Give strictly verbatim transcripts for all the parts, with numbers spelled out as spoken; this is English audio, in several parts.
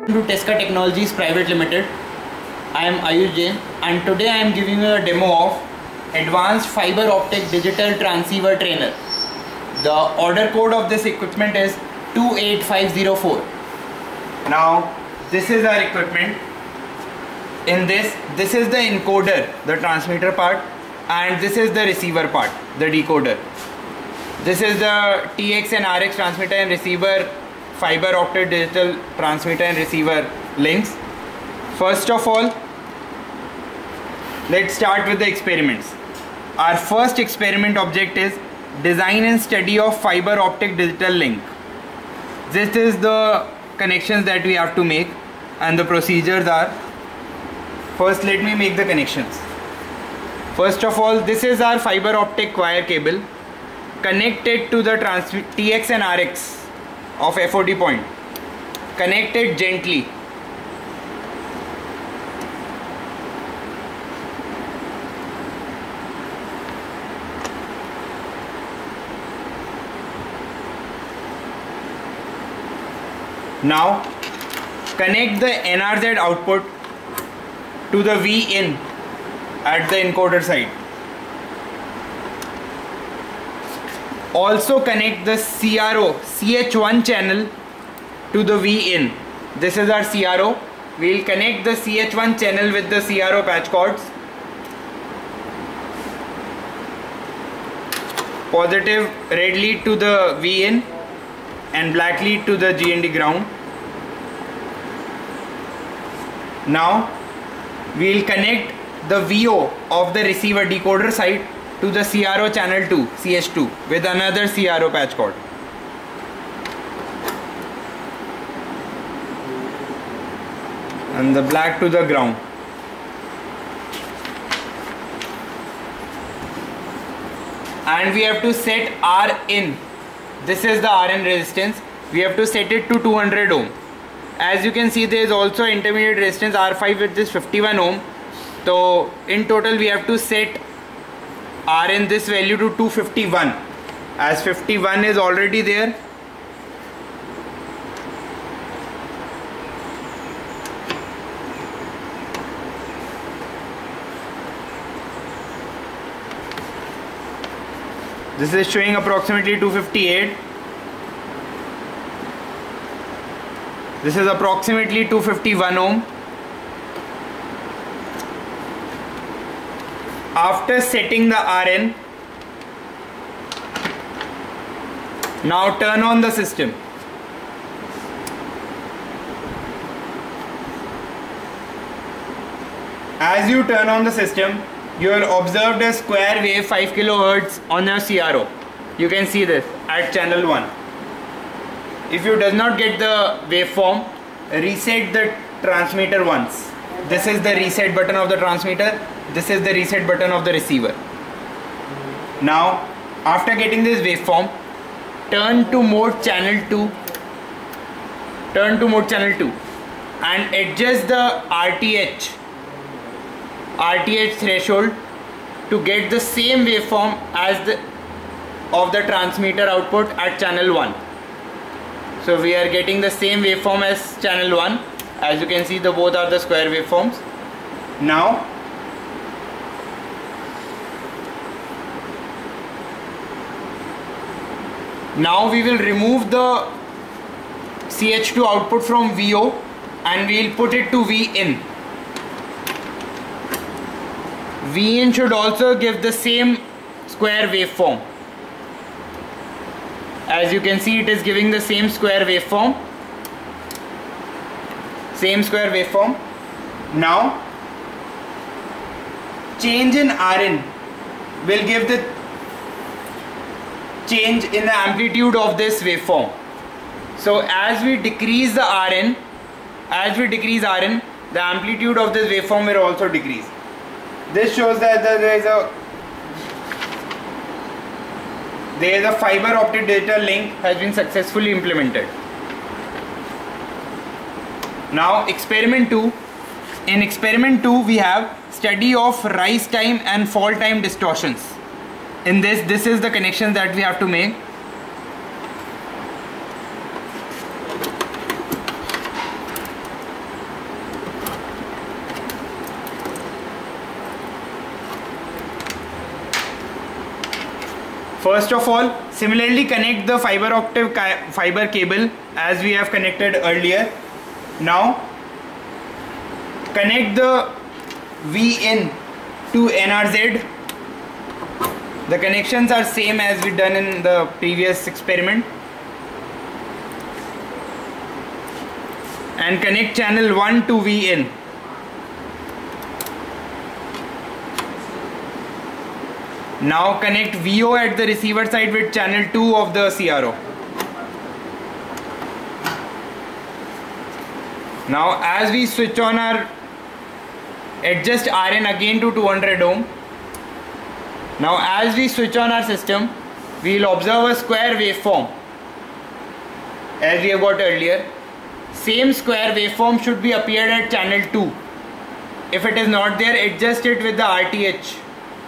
To Tesca Technologies Private Limited. I am Ayush Jain and today I am giving you a demo of Advanced Fiber Optic Digital Transceiver Trainer. The order code of this equipment is two eight five zero four. Now this is our equipment. In this, this is the encoder, the transmitter part, and this is the receiver part, the decoder. This is the T X and R X transmitter and receiver, fiber optic digital transmitter and receiver links. First of all, let's start with the experiments. Our first experiment object is design and study of fiber optic digital link. This is the connections that we have to make, and the procedures are: first let me make the connections. First of all, this is our fiber optic wire cable connected to the T X and R X of F O D point. Connect it gently. Now connect the N R Z output to the V in at the encoder side. Also connect the C R O C H one channel to the V in. This is our C R O. We will connect the C H one channel with the C R O patch cords. Positive red lead to the V in and black lead to the G N D ground. Now we will connect the V O of the receiver decoder side to the C R O channel two, C H two, with another C R O patch cord. And the black to the ground. And we have to set R in. This is the R in resistance. We have to set it to two hundred ohm. As you can see, there is also intermediate resistance R five with this fifty-one ohm. So in total we have to set R in this value to two fifty-one, as fifty-one is already there. This is showing approximately two fifty-eight. This is approximately two fifty-one ohm. After setting the R in, now turn on the system. As you turn on the system, you will observe a square wave five kilohertz on your C R O. You can see this at channel one. If you does not get the waveform, reset the transmitter once. This is the reset button of the transmitter. This is the reset button of the receiver. Now, after getting this waveform, turn to mode channel two. Turn to mode channel two and adjust the R T H R T H threshold to get the same waveform as the of the transmitter output at channel one. So we are getting the same waveform as channel one. As you can see, the both are the square waveforms. Now Now we will remove the C H two output from V O and we will put it to V in. V in should also give the same square waveform. As you can see, it is giving the same square waveform. Same square waveform. Now change in R in will give the change in the amplitude of this waveform. So as we decrease the R in, as we decrease R in, the amplitude of this waveform will also decrease. This shows that there is a there is a fiber optic digital link has been successfully implemented. Now experiment two. In experiment two we have study of rise time and fall time distortions. In this, this is the connection that we have to make. First of all, similarly connect the fiber optic fiber cable as we have connected earlier. Now connect the V in to N R Z. The connections are same as we done in the previous experiment. And connect channel one to V in. Now connect V O at the receiver side with channel two of the C R O. Now as we switch on our adjust R N again to two hundred ohm. Now as we switch on our system, we will observe a square waveform as we have got earlier. Same square waveform should be appeared at channel two. If it is not there, adjust it with the R T H.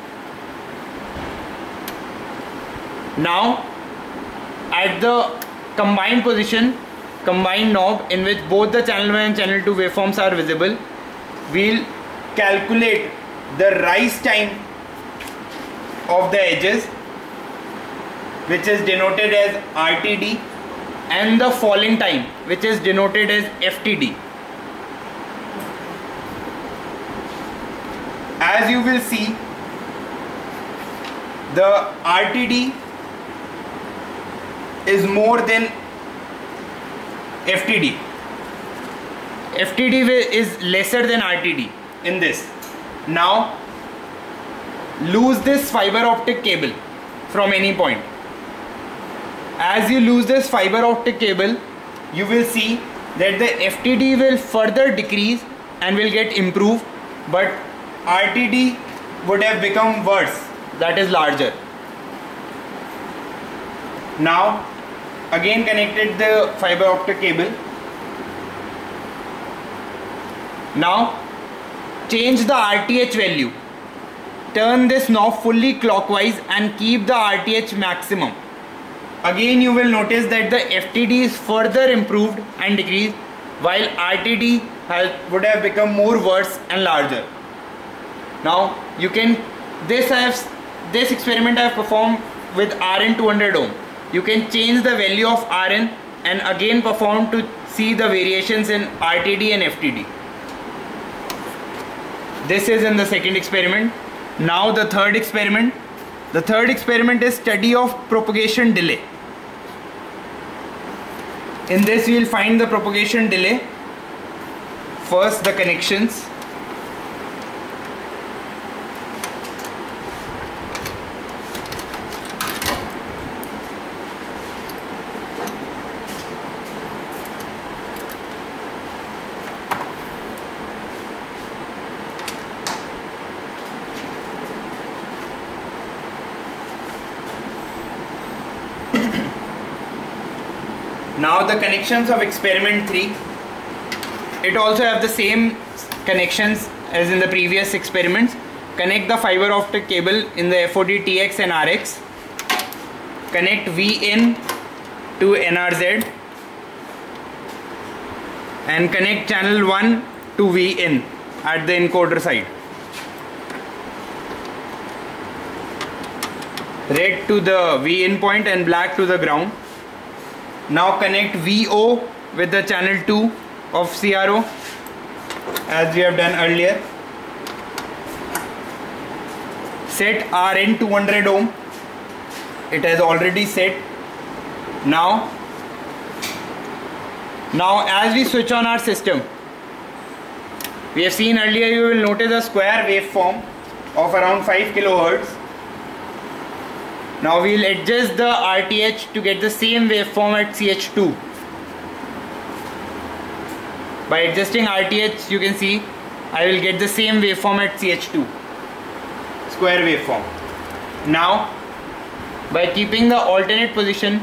Now at the combined position, combined knob in which both the channel one and channel two waveforms are visible, we'll calculate the rise time of the edges, which is denoted as R T D, and the falling time, which is denoted as F T D. As you will see, the R T D is more than F T D. F T D is lesser than R T D in this. Now lose this fiber optic cable from any point. As you lose this fiber optic cable, you will see that the F T D will further decrease and will get improved, but R T D would have become worse, that is larger. Now again connected the fiber optic cable. Now change the R T H value. Turn this knob fully clockwise and keep the R T H maximum. Again you will notice that the F T D is further improved and decreased, while R T D has, would have become more worse and larger. Now you can, this I have, this experiment I have performed with R N two hundred ohm. You can change the value of R N and again perform to see the variations in R T D and F T D. This is in the second experiment. Now the third experiment. The third experiment is study of propagation delay. In this we will find the propagation delay. First the connections. Now the connections of experiment three, it also have the same connections as in the previous experiments. Connect the fiber optic cable in the F O D T X and R X. Connect V in to N R Z and connect channel one to V in at the encoder side. Red to the V in point and black to the ground. Now connect V O with the channel two of C R O as we have done earlier. Set R N two hundred ohm. It has already set. Now, now as we switch on our system, we have seen earlier, you will notice a square waveform of around five kilohertz. Now we will adjust the R T H to get the same waveform at C H two. By adjusting R T H, you can see I will get the same waveform at C H two, square waveform. Now by keeping the alternate position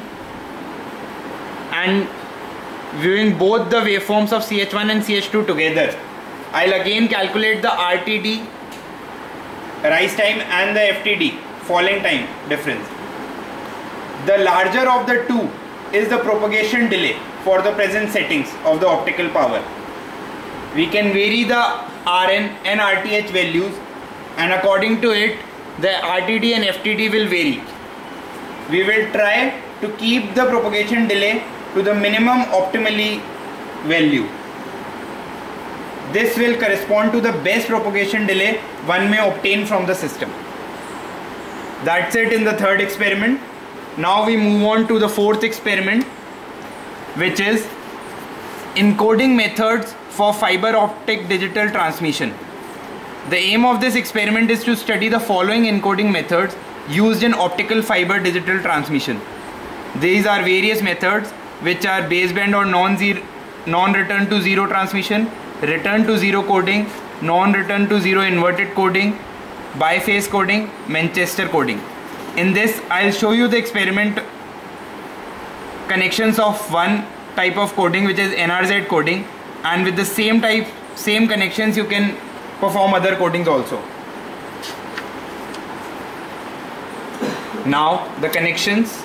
and viewing both the waveforms of C H one and C H two together, I'll again calculate the R T D, rise time, and the F T D, falling time difference. The larger of the two is the propagation delay for the present settings of the optical power. We can vary the R N and R T H values, and according to it the R T D and F T D will vary. we will try to keep the propagation delay to the minimum optimally value. This will correspond to the best propagation delay one may obtain from the system. That's it in the third experiment. Now we move on to the fourth experiment, which is encoding methods for fiber optic digital transmission. The aim of this experiment is to study the following encoding methods used in optical fiber digital transmission. These are various methods which are baseband or non-zero, non-return to zero transmission, return to zero coding, non-return to zero inverted coding, biphase coding, Manchester coding. In this, I'll show you the experiment connections of one type of coding, which is N R Z coding, and with the same type, same connections, you can perform other codings also. Now the connections.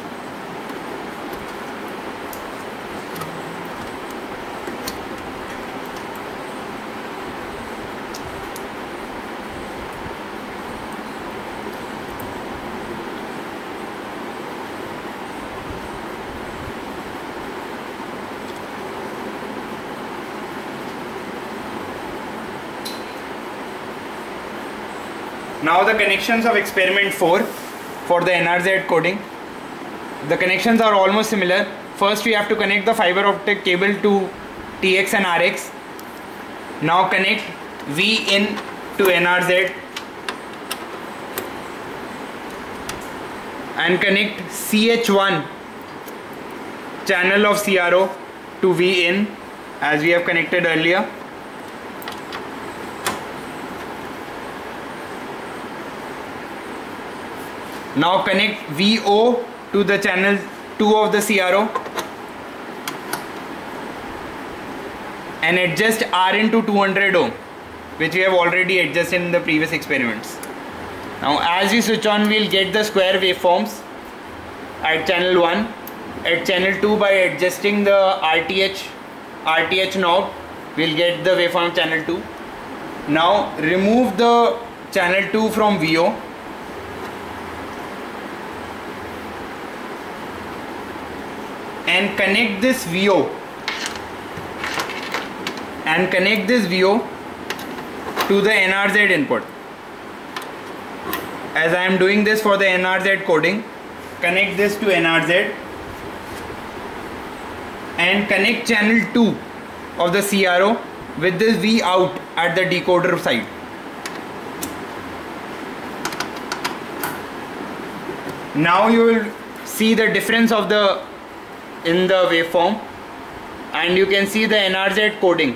Now the connections of experiment four for the N R Z coding. The connections are almost similar. First we have to connect the fiber optic cable to T X and R X. Now connect V in to N R Z and connect C H one channel of C R O to V in as we have connected earlier. Now connect V O to the channel two of the C R O and adjust R into two hundred ohm, which we have already adjusted in the previous experiments. Now as we switch on, we will get the square waveforms at channel one, at channel two by adjusting the R T H R T H knob, we will get the waveform channel two. Now remove the channel two from V O and connect this V O and connect this V O to the N R Z input. As I am doing this for the N R Z coding, connect this to N R Z and connect channel two of the C R O with this V out at the decoder side. Now you will see the difference of the in the waveform, and you can see the N R Z coding.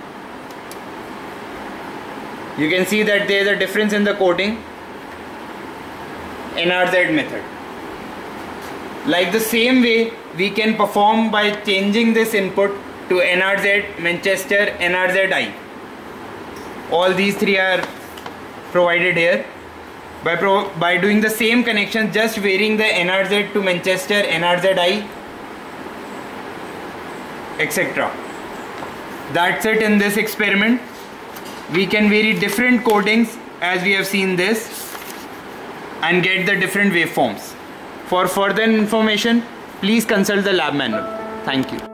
You can see that there is a difference in the coding N R Z method. Like the same way we can perform by changing this input to N R Z, Manchester, N R Z I. All these three are provided here. By, pro by doing the same connection, just varying the N R Z to Manchester, N R Z I, et cetera. That's it in this experiment. We can vary different codings as we have seen this and get the different waveforms. For further information, please consult the lab manual. Thank you.